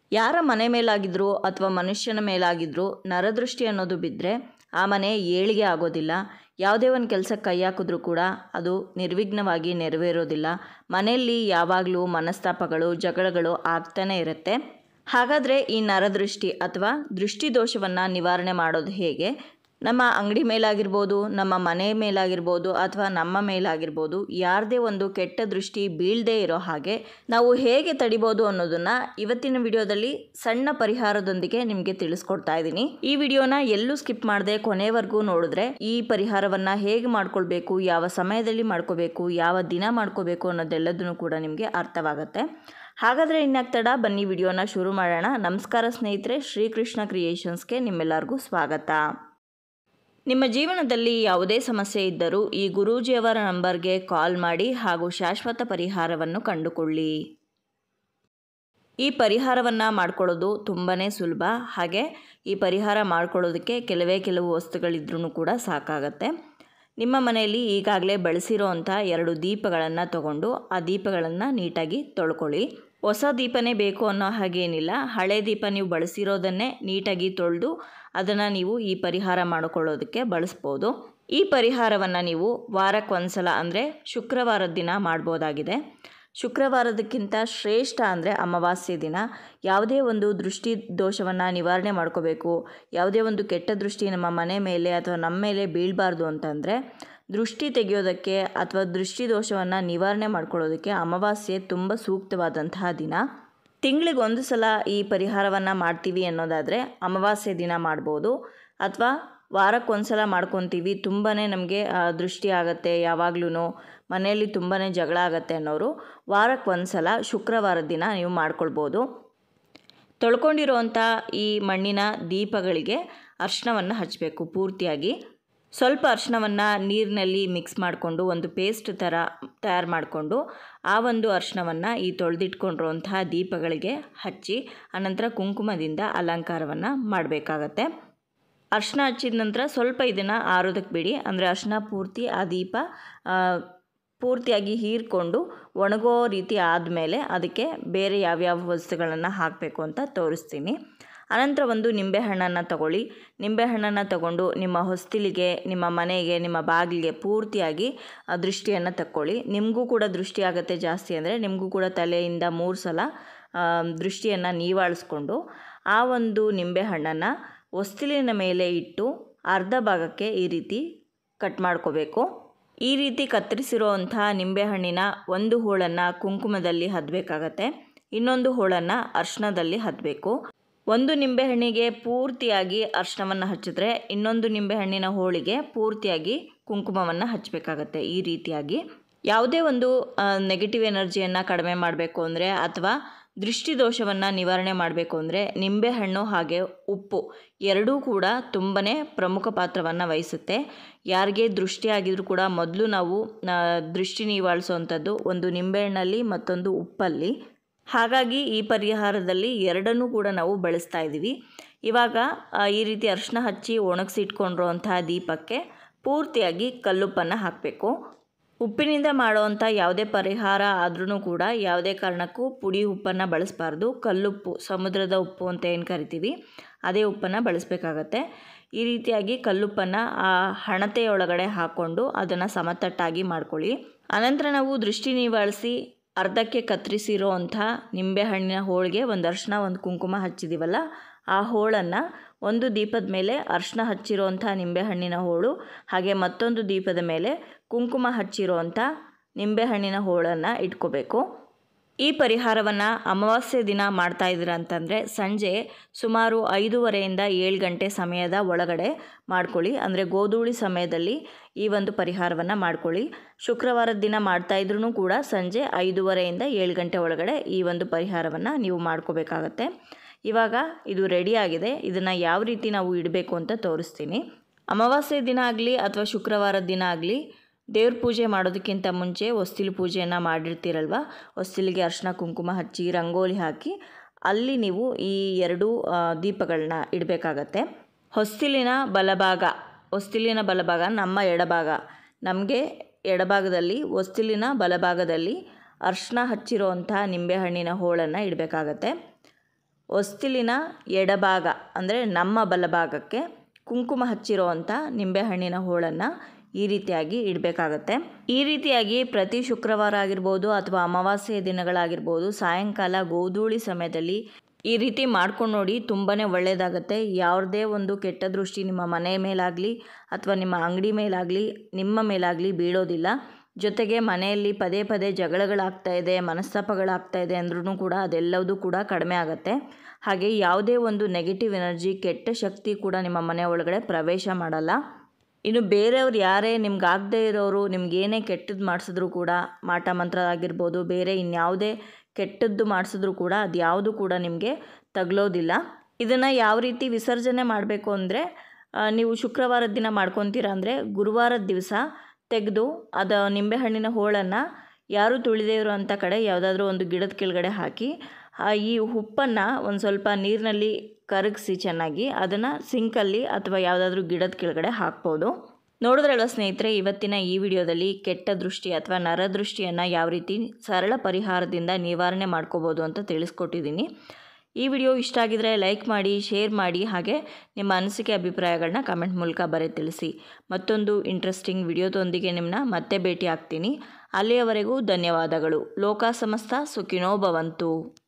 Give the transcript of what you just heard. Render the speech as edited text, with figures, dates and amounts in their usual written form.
ಯಾರ ಮನೆ ಮೇಲಾಗಿದ್ರೂ ಅಥವಾ ಮನುಷ್ಯನ ಮೇಲಾಗಿದ್ರೂ ನರದೃಷ್ಟಿ ಅನ್ನೋದು ಬಿದ್ದರೆ ಆ ಮನೆ ಏಳಿಗೆ ಆಗೋದಿಲ್ಲ. ಯಾವುದೇ ಒಂದು ಕೆಲಸಕ್ಕೆ ಕೈ ಹಾಕಿದ್ರೂ ಕೂಡ ಅದು ನಿರ್ವಿಘ್ನವಾಗಿ ನೆರವೇರೋದಿಲ್ಲ. ಮನೆಯಲ್ಲಿ ಯಾವಾಗಲೂ ಮನಸ್ತಾಪಗಳು, ಜಗಳಗಳು ಆಗ್ತಾನೆ ಇರುತ್ತೆ. ಹಾಗಾದರೆ ಈ ನರದೃಷ್ಟಿ ಅಥವಾ ದೃಷ್ಟಿ ದೋಷವನ್ನು ನಿವಾರಣೆ ಮಾಡೋದು ಹೇಗೆ? ನಮ್ಮ ಅಂಗಡಿ ಮೇಲಾಗಿರ್ಬೋದು, ನಮ್ಮ ಮನೆ ಮೇಲಾಗಿರ್ಬೋದು ಅಥವಾ ನಮ್ಮ ಮೇಲಾಗಿರ್ಬೋದು, ಯಾರದೇ ಒಂದು ಕೆಟ್ಟ ದೃಷ್ಟಿ ಬೀಳದೇ ಇರೋ ಹಾಗೆ ನಾವು ಹೇಗೆ ತಡಿಬೋದು ಅನ್ನೋದನ್ನು ಇವತ್ತಿನ ವಿಡಿಯೋದಲ್ಲಿ ಸಣ್ಣ ಪರಿಹಾರದೊಂದಿಗೆ ನಿಮಗೆ ತಿಳಿಸ್ಕೊಡ್ತಾ ಇದ್ದೀನಿ. ಈ ವಿಡಿಯೋನ ಎಲ್ಲೂ ಸ್ಕಿಪ್ ಮಾಡದೆ ಕೊನೆವರೆಗೂ ನೋಡಿದ್ರೆ ಈ ಪರಿಹಾರವನ್ನು ಹೇಗೆ ಮಾಡ್ಕೊಳ್ಬೇಕು, ಯಾವ ಸಮಯದಲ್ಲಿ ಮಾಡ್ಕೋಬೇಕು, ಯಾವ ದಿನ ಮಾಡ್ಕೋಬೇಕು ಅನ್ನೋದೆಲ್ಲದನ್ನು ಕೂಡ ನಿಮಗೆ ಅರ್ಥವಾಗುತ್ತೆ. ಹಾಗಾದರೆ ಇನ್ಯಾಕೆ ತಡ, ಬನ್ನಿ ವಿಡಿಯೋನ ಶುರು ಮಾಡೋಣ. ನಮಸ್ಕಾರ ಸ್ನೇಹಿತರೆ, ಶ್ರೀಕೃಷ್ಣ ಕ್ರಿಯೇಷನ್ಸ್ಗೆ ನಿಮ್ಮೆಲ್ಲರಿಗೂ ಸ್ವಾಗತ. ನಿಮ್ಮ ಜೀವನದಲ್ಲಿ ಯಾವುದೇ ಸಮಸ್ಯೆ ಇದ್ದರೂ ಈ ಗುರೂಜಿಯವರ ನಂಬರ್ಗೆ ಕಾಲ್ ಮಾಡಿ ಹಾಗೂ ಶಾಶ್ವತ ಪರಿಹಾರವನ್ನು ಕಂಡುಕೊಳ್ಳಿ. ಈ ಪರಿಹಾರವನ್ನು ಮಾಡ್ಕೊಳ್ಳೋದು ತುಂಬಾ ಸುಲಭ. ಹಾಗೆ ಈ ಪರಿಹಾರ ಮಾಡ್ಕೊಳ್ಳೋದಕ್ಕೆ ಕೆಲವು ವಸ್ತುಗಳಿದ್ರೂ ಕೂಡ ಸಾಕಾಗತ್ತೆ. ನಿಮ್ಮ ಮನೆಯಲ್ಲಿ ಈಗಾಗಲೇ ಬಳಸಿರೋ ಅಂಥ 2 ದೀಪಗಳನ್ನು ತಗೊಂಡು ಆ ದೀಪಗಳನ್ನು ನೀಟಾಗಿ ತೊಳ್ಕೊಳ್ಳಿ. ಹೊಸ ದೀಪನೇ ಬೇಕು ಅನ್ನೋ ಹಾಗೇನಿಲ್ಲ, ಹಳೆ ದೀಪ ನೀವು ಬಳಸಿರೋದನ್ನೇ ನೀಟಾಗಿ ತೊಳೆದು ಅದನ್ನು ನೀವು ಈ ಪರಿಹಾರ ಮಾಡಿಕೊಳ್ಳೋದಕ್ಕೆ ಬಳಸ್ಬೋದು. ಈ ಪರಿಹಾರವನ್ನು ನೀವು ವಾರಕ್ಕೊಂದ್ಸಲ ಅಂದರೆ ಶುಕ್ರವಾರದ ದಿನ ಮಾಡ್ಬೋದಾಗಿದೆ. ಶುಕ್ರವಾರದಕ್ಕಿಂತ ಶ್ರೇಷ್ಠ ಅಂದರೆ ಅಮಾವಾಸ್ಯೆ ದಿನ. ಯಾವುದೇ ಒಂದು ದೃಷ್ಟಿ ದೋಷವನ್ನು ನಿವಾರಣೆ ಮಾಡ್ಕೋಬೇಕು, ಯಾವುದೇ ಒಂದು ಕೆಟ್ಟ ದೃಷ್ಟಿ ನಮ್ಮ ಮನೆ ಮೇಲೆ ಅಥವಾ ನಮ್ಮ ಮೇಲೆ ಬೀಳಬಾರ್ದು ಅಂತಂದರೆ ದೃಷ್ಟಿ ತೆಗೆಯೋದಕ್ಕೆ ಅಥವಾ ದೃಷ್ಟಿ ದೋಷವನ್ನು ನಿವಾರಣೆ ಮಾಡ್ಕೊಳ್ಳೋದಕ್ಕೆ ಅಮಾವಾಸ್ಯೆ ತುಂಬ ಸೂಕ್ತವಾದಂತಹ ದಿನ. ತಿಂಗಳಿಗೆ ಒಂದು ಸಲ ಈ ಪರಿಹಾರವನ್ನು ಮಾಡ್ತೀವಿ ಅನ್ನೋದಾದರೆ ಅಮಾವಾಸ್ಯೆ ದಿನ ಮಾಡ್ಬೋದು, ಅಥವಾ ವಾರಕ್ಕೊಂದ್ಸಲ ಮಾಡ್ಕೊತೀವಿ, ತುಂಬಾ ನಮಗೆ ದೃಷ್ಟಿ ಆಗುತ್ತೆ, ಯಾವಾಗ್ಲೂ ಮನೆಯಲ್ಲಿ ತುಂಬಾ ಜಗಳ ಆಗುತ್ತೆ ಅನ್ನೋರು ವಾರಕ್ಕೊಂದ್ಸಲ ಶುಕ್ರವಾರದ ದಿನ ನೀವು ಮಾಡ್ಕೊಳ್ಬೋದು. ತೊಳ್ಕೊಂಡಿರೋವಂಥ ಈ ಮಣ್ಣಿನ ದೀಪಗಳಿಗೆ ಅರಿಶಿಣವನ್ನು ಹಚ್ಚಬೇಕು. ಪೂರ್ತಿಯಾಗಿ ಸ್ವಲ್ಪ ಅರಿಶಿಣವನ್ನು ನೀರಿನಲ್ಲಿ ಮಿಕ್ಸ್ ಮಾಡಿಕೊಂಡು ಒಂದು ಪೇಸ್ಟ್ ಥರ ತಯಾರು ಮಾಡಿಕೊಂಡು ಆ ಒಂದು ಅರಿಶಿಣವನ್ನು ಈ ತೊಳೆದಿಟ್ಕೊಂಡಿರುವಂತಹ ದೀಪಗಳಿಗೆ ಹಚ್ಚಿ ಅನಂತರ ಕುಂಕುಮದಿಂದ ಅಲಂಕಾರವನ್ನು ಮಾಡಬೇಕಾಗತ್ತೆ. ಅರಿಶಿಣ ಹಚ್ಚಿದ ನಂತರ ಸ್ವಲ್ಪ ಇದನ್ನು ಆರೋದಕ್ಕೆ ಬಿಡಿ. ಅಂದರೆ ಅರಿಶಿಣ ಪೂರ್ತಿ ಆ ದೀಪ ಪೂರ್ತಿಯಾಗಿ ಹೀರ್ಕೊಂಡು ಒಣಗೋ ರೀತಿ ಆದಮೇಲೆ ಅದಕ್ಕೆ ಬೇರೆ ಯಾವ್ಯಾವ ವಸ್ತುಗಳನ್ನು ಹಾಕಬೇಕು ಅಂತ ತೋರಿಸ್ತೀನಿ. ಅನಂತರ ಒಂದು ನಿಂಬೆಹಣ್ಣನ್ನು ತಗೊಳ್ಳಿ. ನಿಂಬೆಹಣ್ಣನ್ನು ತಗೊಂಡು ನಿಮ್ಮ ಹೊಸ್ತಿಲಿಗೆ, ನಿಮ್ಮ ಮನೆಗೆ, ನಿಮ್ಮ ಬಾಗಿಲಿಗೆ ಪೂರ್ತಿಯಾಗಿ ದೃಷ್ಟಿಯನ್ನು ತಕ್ಕೊಳ್ಳಿ. ನಿಮಗೂ ಕೂಡ ದೃಷ್ಟಿ ಆಗುತ್ತೆ ಜಾಸ್ತಿ ಅಂದರೆ ನಿಮಗೂ ಕೂಡ ತಲೆಯಿಂದ 3 ಸಲ ದೃಷ್ಟಿಯನ್ನು ನೀವಾಳಿಸ್ಕೊಂಡು ಆ ಒಂದು ನಿಂಬೆಹಣ್ಣನ್ನು ಹೊಸ್ತಿಲಿನ ಮೇಲೆ ಇಟ್ಟು ಅರ್ಧ ಭಾಗಕ್ಕೆ ಈ ರೀತಿ ಕಟ್ ಮಾಡ್ಕೋಬೇಕು. ಈ ರೀತಿ ಕತ್ತರಿಸಿರೋ ನಿಂಬೆಹಣ್ಣಿನ ಒಂದು ಹೋಳನ್ನು ಕುಂಕುಮದಲ್ಲಿ ಹದ್ದಬೇಕಾಗತ್ತೆ, ಇನ್ನೊಂದು ಹೋಳನ್ನು ಅರಿಶಿಣದಲ್ಲಿ ಹದ್ದಬೇಕು. ಒಂದು ನಿಂಬೆಹಣ್ಣಿಗೆ ಪೂರ್ತಿಯಾಗಿ ಅರಿಶಿಣವನ್ನು ಹಚ್ಚಿದ್ರೆ ಇನ್ನೊಂದು ನಿಂಬೆಹಣ್ಣಿನ ಹೋಳಿಗೆ ಪೂರ್ತಿಯಾಗಿ ಕುಂಕುಮವನ್ನು ಹಚ್ಚಬೇಕಾಗತ್ತೆ. ಈ ರೀತಿಯಾಗಿ ಯಾವುದೇ ಒಂದು ನೆಗೆಟಿವ್ ಎನರ್ಜಿಯನ್ನು ಕಡಿಮೆ ಮಾಡಬೇಕು ಅಂದರೆ ಅಥವಾ ದೃಷ್ಟಿ ದೋಷವನ್ನು ನಿವಾರಣೆ ಮಾಡಬೇಕು ಅಂದರೆ ನಿಂಬೆಹಣ್ಣು ಹಾಗೆ ಉಪ್ಪು ಎರಡೂ ಕೂಡ ತುಂಬಾ ಪ್ರಮುಖ ಪಾತ್ರವನ್ನು ವಹಿಸುತ್ತೆ. ಯಾರಿಗೆ ದೃಷ್ಟಿ ಆಗಿದ್ರೂ ಕೂಡ ಮೊದಲು ನಾವು ದೃಷ್ಟಿ ನಿವಾಳಿಸುವಂಥದ್ದು ಒಂದು ನಿಂಬೆಹಣ್ಣಲ್ಲಿ ಮತ್ತೊಂದು ಉಪ್ಪಲ್ಲಿ. ಹಾಗಾಗಿ ಈ ಪರಿಹಾರದಲ್ಲಿ ಎರಡನ್ನೂ ಕೂಡ ನಾವು ಬಳಸ್ತಾ ಇದ್ದೀವಿ. ಇವಾಗ ಈ ರೀತಿ ಅರಿಶಿಣ ಹಚ್ಚಿ ಒಣಗಿಸಿಟ್ಕೊಂಡಿರುವಂತಹ ದೀಪಕ್ಕೆ ಪೂರ್ತಿಯಾಗಿ ಕಲ್ಲುಪ್ಪನ್ನು ಹಾಕಬೇಕು. ಉಪ್ಪಿನಿಂದ ಮಾಡುವಂಥ ಯಾವುದೇ ಪರಿಹಾರ ಆದ್ರೂ ಕೂಡ ಯಾವುದೇ ಕಾರಣಕ್ಕೂ ಪುಡಿ ಉಪ್ಪನ್ನು ಬಳಸಬಾರ್ದು. ಕಲ್ಲುಪ್ಪು, ಸಮುದ್ರದ ಉಪ್ಪು ಅಂತ ಏನು ಕರಿತೀವಿ ಅದೇ ಉಪ್ಪನ್ನು ಬಳಸಬೇಕಾಗತ್ತೆ. ಈ ರೀತಿಯಾಗಿ ಕಲ್ಲುಪ್ಪನ್ನು ಆ ಹಣತೆಯೊಳಗಡೆ ಹಾಕ್ಕೊಂಡು ಅದನ್ನು ಸಮತಟ್ಟಾಗಿ ಮಾಡ್ಕೊಳ್ಳಿ. ಅನಂತರ ನಾವು ದೃಷ್ಟಿ ನಿವಾಳಿಸಿ ಅರ್ಧಕ್ಕೆ ಕತ್ತರಿಸಿರೋ ಅಂಥ ನಿಂಬೆಹಣ್ಣಿನ ಹೋಳಿಗೆ ಒಂದು ಅರಿಶಿಣ ಒಂದು ಕುಂಕುಮ ಹಚ್ಚಿದ್ದೀವಲ್ಲ, ಆ ಹೋಳನ್ನು ಒಂದು ದೀಪದ ಮೇಲೆ ಅರಿಶಿಣ ಹಚ್ಚಿರೋ ಅಂಥ ನಿಂಬೆಹಣ್ಣಿನ ಹೋಳು ಹಾಗೆ ಮತ್ತೊಂದು ದೀಪದ ಮೇಲೆ ಕುಂಕುಮ ಹಚ್ಚಿರೋ ಅಂಥ ನಿಂಬೆಹಣ್ಣಿನ ಹೋಳನ್ನು ಇಟ್ಕೋಬೇಕು. ಈ ಪರಿಹಾರವನ್ನು ಅಮಾವಾಸ್ಯೆ ದಿನ ಮಾಡ್ತಾ ಇದ್ದೀರ ಅಂತಂದರೆ ಸಂಜೆ ಸುಮಾರು 5:30ಯಿಂದ 7 ಗಂಟೆ ಸಮಯದ ಒಳಗಡೆ ಮಾಡ್ಕೊಳ್ಳಿ. ಅಂದರೆ ಗೋಧೂಳಿ ಸಮಯದಲ್ಲಿ ಈ ಒಂದು ಪರಿಹಾರವನ್ನು ಮಾಡ್ಕೊಳ್ಳಿ. ಶುಕ್ರವಾರದ ದಿನ ಮಾಡ್ತಾ ಇದ್ರೂ ಕೂಡ ಸಂಜೆ 5:30ಯಿಂದ 7 ಗಂಟೆ ಒಳಗಡೆ ಈ ಒಂದು ಪರಿಹಾರವನ್ನು ನೀವು ಮಾಡ್ಕೋಬೇಕಾಗತ್ತೆ. ಇವಾಗ ಇದು ರೆಡಿಯಾಗಿದೆ. ಇದನ್ನು ಯಾವ ರೀತಿ ನಾವು ಇಡಬೇಕು ಅಂತ ತೋರಿಸ್ತೀನಿ. ಅಮಾವಾಸ್ಯೆ ದಿನ ಆಗಲಿ ಅಥವಾ ಶುಕ್ರವಾರದ ದಿನ ಆಗಲಿ ದೇವ್ರ ಪೂಜೆ ಮಾಡೋದಕ್ಕಿಂತ ಮುಂಚೆ ಹೊಸ್ತಿಲು ಪೂಜೆಯನ್ನು ಮಾಡಿರ್ತೀರಲ್ವ, ಹೊಸ್ತಿಲಿಗೆ ಅರಿಶಿಣ ಕುಂಕುಮ ಹಚ್ಚಿ ರಂಗೋಲಿ ಹಾಕಿ ಅಲ್ಲಿ ನೀವು ಈ 2 ದೀಪಗಳನ್ನ ಇಡಬೇಕಾಗತ್ತೆ. ಹೊಸ್ತಿಲಿನ ಬಲಭಾಗ ನಮ್ಮ ಎಡಭಾಗ, ನಮಗೆ ಎಡಭಾಗದಲ್ಲಿ ಹೊಸ್ತಿಲಿನ ಬಲಭಾಗದಲ್ಲಿ ಅರಿಶಿಣ ಹಚ್ಚಿರೋ ಅಂಥ ನಿಂಬೆಹಣ್ಣಿನ ಹೋಳನ್ನು ಇಡಬೇಕಾಗತ್ತೆ. ಹೊಸ್ತಿಲಿನ ಎಡಭಾಗ ಅಂದರೆ ನಮ್ಮ ಬಲಭಾಗಕ್ಕೆ ಕುಂಕುಮ ಹಚ್ಚಿರುವಂಥ ನಿಂಬೆಹಣ್ಣಿನ ಹೋಳನ್ನು ಈ ರೀತಿಯಾಗಿ ಇಡಬೇಕಾಗತ್ತೆ. ಈ ರೀತಿಯಾಗಿ ಪ್ರತಿ ಶುಕ್ರವಾರ ಆಗಿರ್ಬೋದು ಅಥವಾ ಅಮಾವಾಸ್ಯೆಯ ದಿನಗಳಾಗಿರ್ಬೋದು ಸಾಯಂಕಾಲ ಗೋಧೂಳಿ ಸಮಯದಲ್ಲಿ ಈ ರೀತಿ ಮಾಡ್ಕೊಂಡು ನೋಡಿ, ತುಂಬಾ ಒಳ್ಳೆಯದಾಗತ್ತೆ. ಯಾವುದೇ ಒಂದು ಕೆಟ್ಟ ದೃಷ್ಟಿ ನಿಮ್ಮ ಮನೆ ಮೇಲಾಗಲಿ ಅಥವಾ ನಿಮ್ಮ ಅಂಗಡಿ ಮೇಲಾಗಲಿ ನಿಮ್ಮ ಮೇಲಾಗಲಿ ಬೀಳೋದಿಲ್ಲ. ಜೊತೆಗೆ ಮನೆಯಲ್ಲಿ ಪದೇ ಪದೇ ಜಗಳಗಳಾಗ್ತಾ ಇದೆ, ಮನಸ್ತಾಪಗಳಾಗ್ತಾ ಇದೆ ಅಂದ್ರೂ ಕೂಡ ಅದೆಲ್ಲವೂ ಕೂಡ ಕಡಿಮೆ ಆಗುತ್ತೆ. ಹಾಗೆ ಯಾವುದೇ ಒಂದು ನೆಗೆಟಿವ್ ಎನರ್ಜಿ, ಕೆಟ್ಟ ಶಕ್ತಿ ಕೂಡ ನಿಮ್ಮ ಮನೆ ಒಳಗಡೆ ಪ್ರವೇಶ ಮಾಡಲ್ಲ. ಇನ್ನು ಬೇರೆಯವ್ರು ಯಾರೇ ನಿಮ್ಗಾಗದೇ ಇರೋರು ನಿಮ್ಗೇನೇ ಕೆಟ್ಟದ್ದು ಮಾಡಿಸಿದ್ರು ಕೂಡ, ಮಾಟ ಮಂತ್ರ ಆಗಿರ್ಬೋದು, ಬೇರೆ ಇನ್ಯಾವುದೇ ಕೆಟ್ಟದ್ದು ಮಾಡಿಸಿದ್ರು ಕೂಡ ಅದು ಯಾವುದು ಕೂಡ ನಿಮಗೆ ತಗಲೋದಿಲ್ಲ. ಇದನ್ನು ಯಾವ ರೀತಿ ವಿಸರ್ಜನೆ ಮಾಡಬೇಕು ಅಂದರೆ, ನೀವು ಶುಕ್ರವಾರದ ದಿನ ಮಾಡ್ಕೊತೀರ ಅಂದರೆ ಗುರುವಾರದ ದಿವಸ ತೆಗೆದು ಅದು ನಿಂಬೆಹಣ್ಣಿನ ಹೋಳನ್ನು ಯಾರೂ ತುಳಿದೇ ಇರೋವಂಥ ಕಡೆ ಯಾವುದಾದ್ರೂ ಒಂದು ಗಿಡದ ಕೆಳಗಡೆ ಹಾಕಿ, ಈ ಉಪ್ಪನ್ನು ಒಂದು ಸ್ವಲ್ಪ ನೀರಿನಲ್ಲಿ ಕರಗಿಸಿ ಚೆನ್ನಾಗಿ ಅದನ್ನು ಸಿಂಕಲ್ಲಿ ಅಥವಾ ಯಾವುದಾದ್ರೂ ಗಿಡದ ಕೆಳಗಡೆ ಹಾಕ್ಬೋದು. ನೋಡಿದ್ರಲ್ವ ಸ್ನೇಹಿತರೆ, ಇವತ್ತಿನ ಈ ವಿಡಿಯೋದಲ್ಲಿ ಕೆಟ್ಟ ದೃಷ್ಟಿ ಅಥವಾ ನರದೃಷ್ಟಿಯನ್ನು ಯಾವ ರೀತಿ ಸರಳ ಪರಿಹಾರದಿಂದ ನಿವಾರಣೆ ಮಾಡ್ಕೋಬೋದು ಅಂತ ತಿಳಿಸ್ಕೊಟ್ಟಿದ್ದೀನಿ. ಈ ವಿಡಿಯೋ ಇಷ್ಟ ಆಗಿದರೆ ಲೈಕ್ ಮಾಡಿ, ಶೇರ್ ಮಾಡಿ, ಹಾಗೆ ನಿಮ್ಮ ಅನಿಸಿಕೆ ಅಭಿಪ್ರಾಯಗಳನ್ನ ಕಮೆಂಟ್ ಮೂಲಕ ತಿಳಿಸಿ. ಮತ್ತೊಂದು ಇಂಟ್ರೆಸ್ಟಿಂಗ್ ವಿಡಿಯೋದೊಂದಿಗೆ ನಿಮ್ಮನ್ನ ಮತ್ತೆ ಭೇಟಿ ಆಗ್ತೀನಿ. ಅಲ್ಲಿಯವರೆಗೂ ಧನ್ಯವಾದಗಳು. ಲೋಕ ಸಮಸ್ತ ಸುಖಿನೋ ಭವಂತು.